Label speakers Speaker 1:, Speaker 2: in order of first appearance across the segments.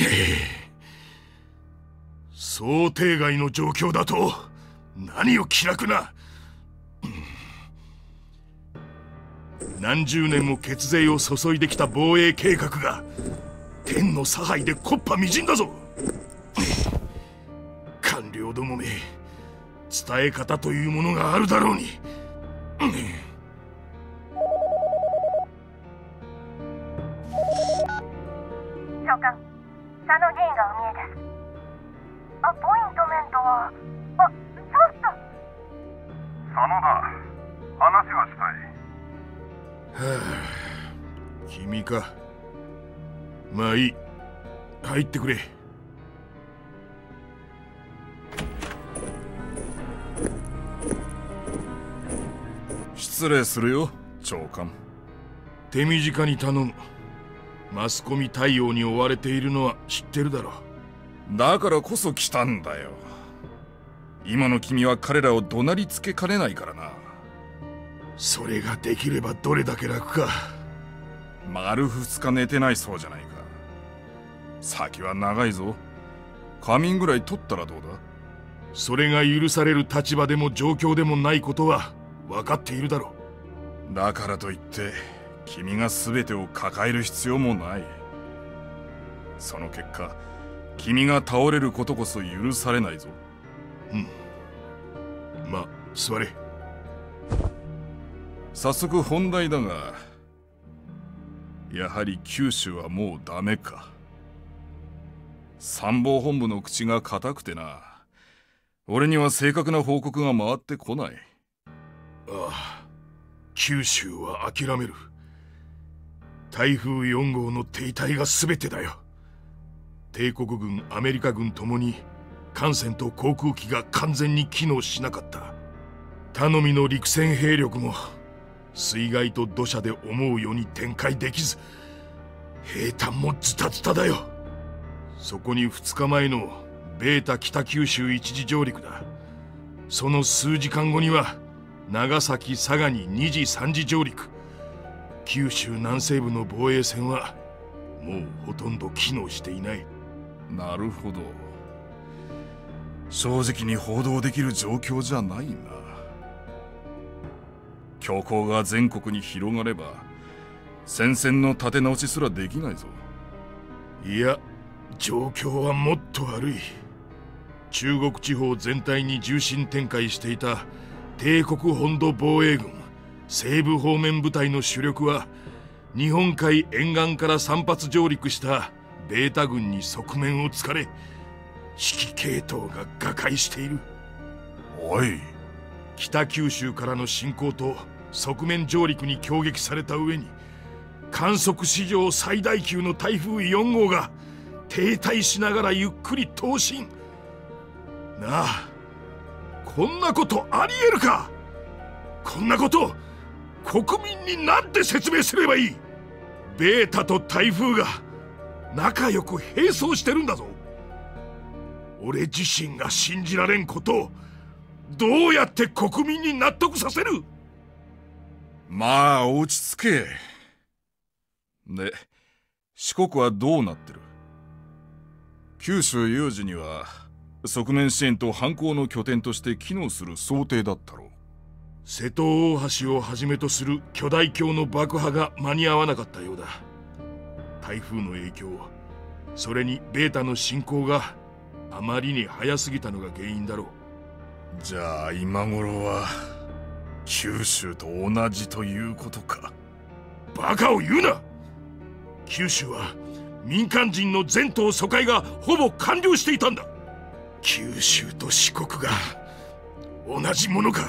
Speaker 1: 想定外の状況だと何を気楽な。何十年も血税を注いできた防衛計画が天の差配で木っ端みじんだぞ。官僚どもめ、伝え方というものがあるだろうに。
Speaker 2: 長官、佐野議員がお見えです。アポイントメントは、そうした。
Speaker 3: 佐野だ。話がしたい。
Speaker 1: はあ、君か。まあいい。入ってくれ。
Speaker 4: 失礼するよ、長官。
Speaker 1: 手短に頼む。マスコミ対応に追われているのは知ってるだろう。
Speaker 4: だからこそ来たんだよ。今の君は彼らを怒鳴りつけかねないからな。
Speaker 1: それができればどれだけ楽か。
Speaker 4: 丸2日寝てないそうじゃないか。先は長いぞ。仮眠ぐらい取ったらどうだ。
Speaker 1: それが許される立場でも状況でもないことは分かっているだろ
Speaker 4: う。だからといって君が全てを抱える必要もない。その結果、君が倒れることこそ許されないぞ。
Speaker 1: うん。まあ、座れ。
Speaker 4: 早速本題だが、やはり九州はもうダメか。参謀本部の口が固くてな。俺には正確な報告が回ってこない。
Speaker 1: ああ、九州は諦める。台風4号の停滞が全てだよ。帝国軍、アメリカ軍ともに艦船と航空機が完全に機能しなかった。頼みの陸戦兵力も水害と土砂で思うように展開できず、兵站もズタズタだよ。そこに2日前のベータ北九州一時上陸だ。その数時間後には長崎佐賀に2時3時上陸。九州南西部の防衛線はもうほとんど機能していない。
Speaker 4: なるほど。正直に報道できる状況じゃないな。強行が全国に広がれば戦線の立て直しすらできないぞ。
Speaker 1: いや、状況はもっと悪い。中国地方全体に重心展開していた帝国本土防衛軍西部方面部隊の主力は日本海沿岸から3発上陸したベータ軍に側面を突かれ、指揮系統が瓦解している。
Speaker 4: おい、
Speaker 1: 北九州からの侵攻と側面上陸に攻撃された上に、観測史上最大級の台風4号が停滞しながらゆっくり東進。なあ、こんなことありえるか。こんなこと国民になんて説明すればいい。ベータと台風が仲良く並走してるんだぞ。俺自身が信じられんことをどうやって国民に納得させる。
Speaker 4: まあ落ち着け。で、四国はどうなってる。九州有事には側面支援と反攻の拠点として機能する想定だったろう。
Speaker 1: 瀬戸大橋をはじめとする巨大橋の爆破が間に合わなかったようだ。台風の影響、それにベータの進行があまりに早すぎたのが原因だろう。
Speaker 4: じゃあ今頃は九州と同じということか。
Speaker 1: バカを言うな。九州は民間人の全島疎開がほぼ完了していたんだ。九州と四国が同じものか。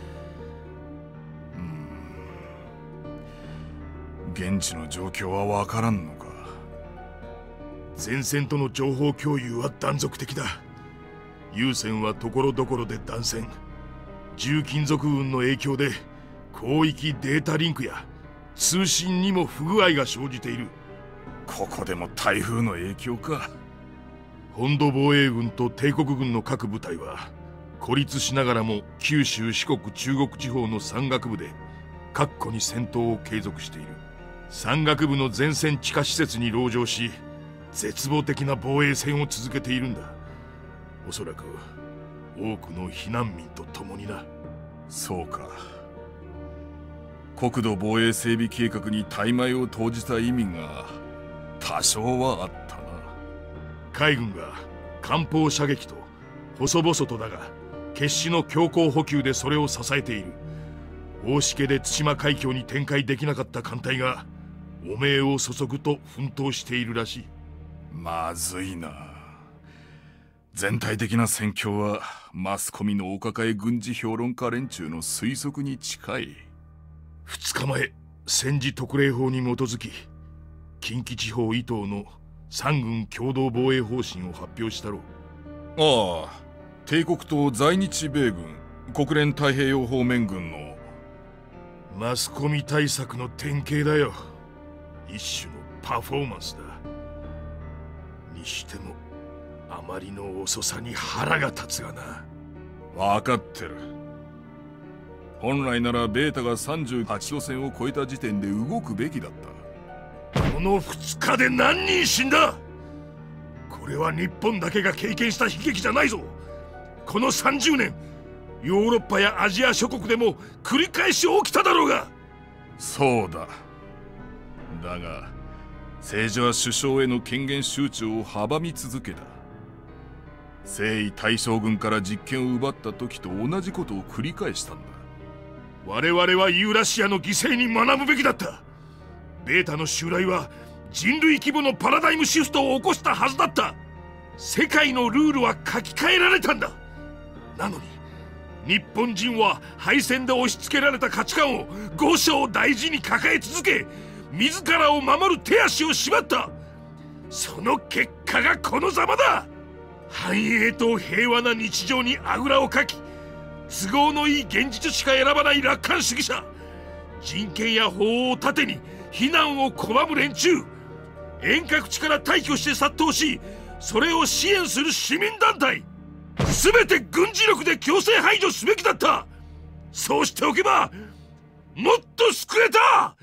Speaker 4: 現地の状況は分からんのか。
Speaker 1: 前線との情報共有は断続的だ。有線はところどころで断線。重金属運の影響で広域データリンクや通信にも不具合が生じている。
Speaker 4: ここでも台風の影響か。
Speaker 1: 本土防衛軍と帝国軍の各部隊は孤立しながらも九州四国中国地方の山岳部で確固に戦闘を継続している。山岳部の前線地下施設に籠城し、 絶望的な防衛戦を続けているんだ。おそらく多くの避難民と共にな。
Speaker 4: そうか。国土防衛整備計画に大枚を投じた意味が多少はあったな。
Speaker 1: 海軍が艦砲射撃と細々とだが決死の強行補給でそれを支えている。大しけで対馬海峡に展開できなかった艦隊が汚名を注ぐと奮闘しているらしい。
Speaker 4: まずいな。全体的な戦況はマスコミのお抱え軍事評論家連中の推測に近い。
Speaker 1: 2日前、戦時特例法に基づき近畿地方以東の三軍共同防衛方針を発表したろう。
Speaker 4: ああ、帝国と在日米軍、国連太平洋方面軍の
Speaker 1: マスコミ対策の典型だよ。一種のパフォーマンスだ。にしてもあまりの遅さに腹が立つがな。
Speaker 4: 分かってる。本来ならベータが38度線を超えた時点で動くべきだった。
Speaker 1: この2日で何人死んだ。これは日本だけが経験した悲劇じゃないぞ。この30年ヨーロッパやアジア諸国でも繰り返し起きただろうが。
Speaker 4: そうだ。だが政治は首相への権限集中を阻み続けた。征夷大将軍から実権を奪った時と同じことを繰り返したんだ。
Speaker 1: 我々はユーラシアの犠牲に学ぶべきだった。ベータの襲来は人類規模のパラダイムシフトを起こしたはずだった。世界のルールは書き換えられたんだ。なのに日本人は敗戦で押し付けられた価値観を五章大事に抱え続け、自らを守る手足を縛った。その結果がこのざまだ。繁栄と平和な日常にあぐらをかき、都合のいい現実しか選ばない楽観主義者、人権や法を盾に避難を拒む連中、遠隔地から退去して殺到し、それを支援する市民団体、全て軍事力で強制排除すべきだった。そうしておけばもっと救えた。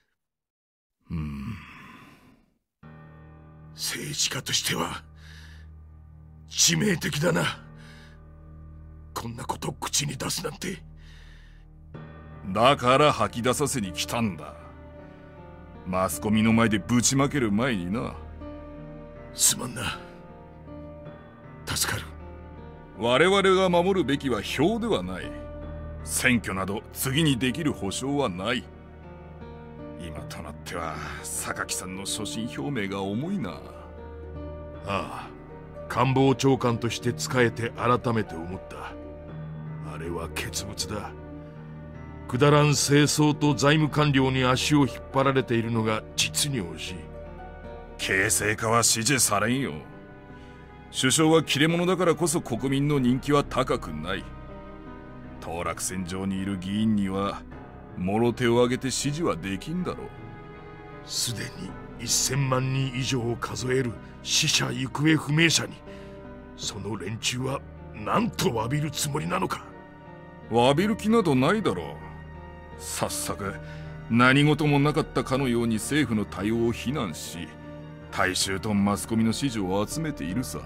Speaker 1: 政治家としては致命的だな。こんなことを口に出すなんて。
Speaker 4: だから吐き出させに来たんだ。マスコミの前でぶちまける前にな。
Speaker 1: すまんな。助かる。
Speaker 4: 我々が守るべきは票ではない。選挙など次にできる保証はない。今となっては榊さんの所信表明が重いな。
Speaker 1: ああ、官房長官として仕えて改めて思った。あれは傑物だ。くだらん政争と財務官僚に足を引っ張られているのが実に惜しい。
Speaker 4: 形成化は支持されんよ。首相は切れ者だからこそ国民の人気は高くない。当落線上にいる議員にはもろ手を挙げて支持はできんだろう。
Speaker 1: すでに1000万人以上を数える死者行方不明者に、その連中は何と詫びるつもりなのか。
Speaker 4: 詫びる気などないだろう。早速何事もなかったかのように政府の対応を非難し、大衆とマスコミの支持を集めているさ。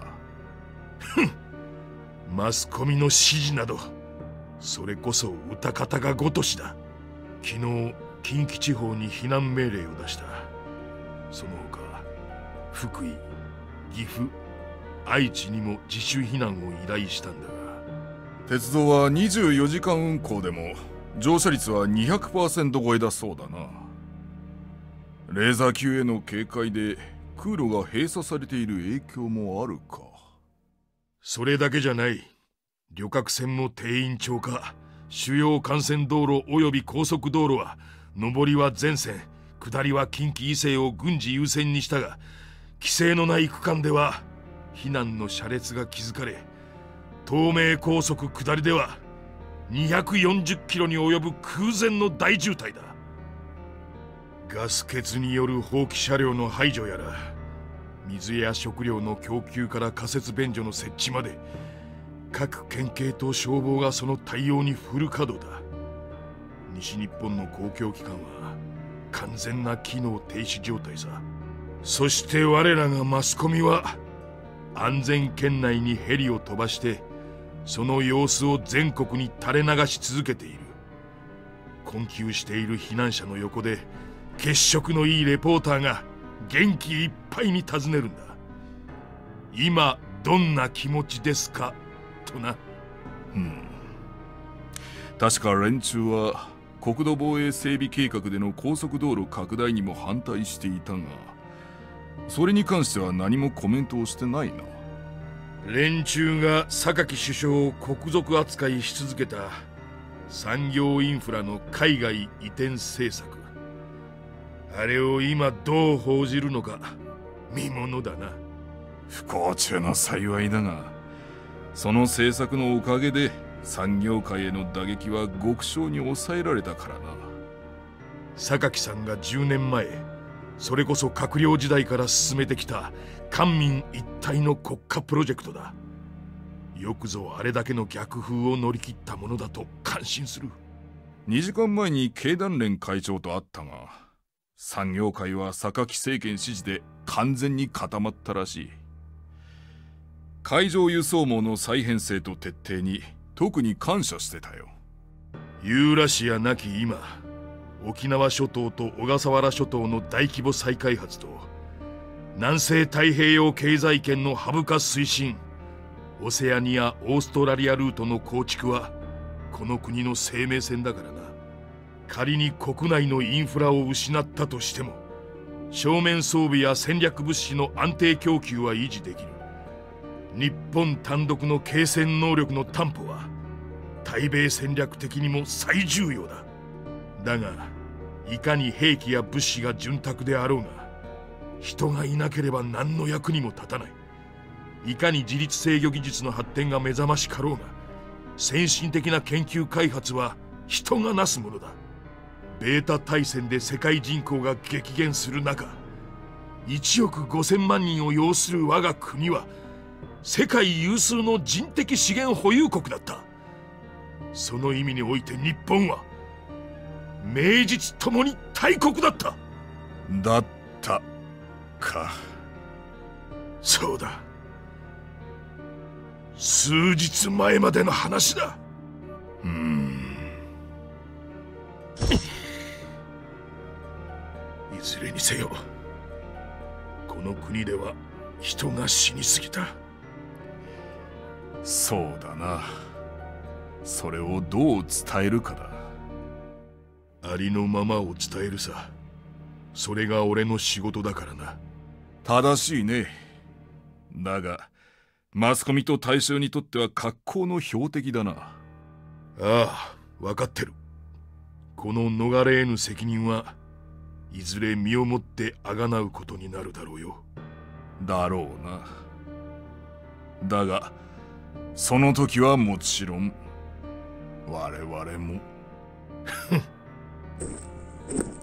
Speaker 1: マスコミの支持など、それこそ歌方がごとしだ。昨日近畿地方に避難命令を出した。その他福井、岐阜、愛知にも自主避難を依頼したんだが。
Speaker 4: 鉄道は24時間運行でも乗車率は 200% 超えだそうだな。レーザー級への警戒で空路が閉鎖されている影響もあるか。
Speaker 1: それだけじゃない。旅客船も定員超過。主要幹線道路及び高速道路は上りは全線、下りは近畿以西を軍事優先にしたが、規制のない区間では避難の車列が築かれ、東名高速下りでは240キロに及ぶ空前の大渋滞だ。ガス欠による放棄車両の排除やら、水や食料の供給から仮設便所の設置まで、各県警と消防がその対応にフル稼働だ。西日本の公共機関は完全な機能停止状態さ。 そして我らがマスコミは安全圏内にヘリを飛ばしてその様子を全国に垂れ流し続けている。困窮している避難者の横で血色のいいレポーターが元気いっぱいに尋ねるんだ。今どんな気持ちですかとな。
Speaker 4: 確か連中は国土防衛整備計画での高速道路拡大にも反対していたが、それに関しては何もコメントをしてないな。
Speaker 1: 連中が榊首相を国賊扱いし続けた産業インフラの海外移転政策、あれを今どう報じるのか見ものだな。
Speaker 4: 不幸中の幸いだが、その政策のおかげで産業界への打撃は極小に抑えられたからな。
Speaker 1: 榊さんが10年前、それこそ閣僚時代から進めてきた官民一体の国家プロジェクトだ。よくぞあれだけの逆風を乗り切ったものだと感心する。
Speaker 4: 2時間前に経団連会長と会ったが、産業界は榊政権支持で完全に固まったらしい。海上輸送網の再編成と徹底に特に感謝してたよ。
Speaker 1: ユーラシアなき今、沖縄諸島と小笠原諸島の大規模再開発と南西太平洋経済圏のハブ化推進、オセアニア・オーストラリアルートの構築はこの国の生命線だからな。仮に国内のインフラを失ったとしても、正面装備や戦略物資の安定供給は維持できる。日本単独の継戦能力の担保は対米戦略的にも最重要だ。だがいかに兵器や物資が潤沢であろうが、人がいなければ何の役にも立たない。いかに自律制御技術の発展が目覚ましかろうが、先進的な研究開発は人がなすものだ。ベータ大戦で世界人口が激減する中、1億5000万人を要する我が国は世界有数の人的資源保有国だった。その意味において日本は名実ともに大国だった。
Speaker 4: だったか。
Speaker 1: そうだ、数日前までの話だ。いずれにせよ、この国では人が死にすぎた。
Speaker 4: そうだな。それをどう伝えるかだ。
Speaker 1: ありのままを伝えるさ。それが俺の仕事だからな。
Speaker 4: 正しいね。だがマスコミと大衆にとっては格好の標的だな。
Speaker 1: ああ、分かってる。この逃れ得ぬ責任はいずれ身をもって贖うことになるだろうよ。
Speaker 4: だろうな。だがその時はもちろん我々も